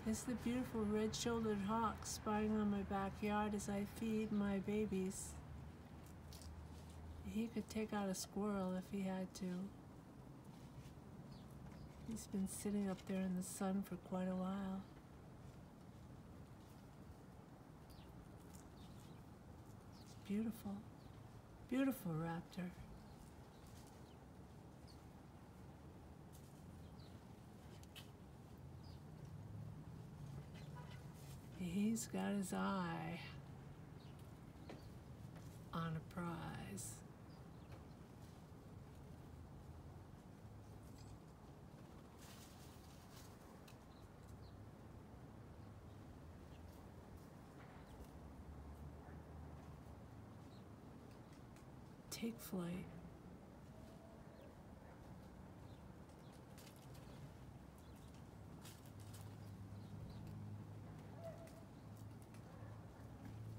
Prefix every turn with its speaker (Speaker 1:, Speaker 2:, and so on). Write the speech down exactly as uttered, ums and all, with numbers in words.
Speaker 1: It's the beautiful red-shouldered hawk spying on my backyard as I feed my babies. He could take out a squirrel if he had to. He's been sitting up there in the sun for quite a while. It's beautiful. Beautiful raptor. He's got his eye on a prize. Take flight.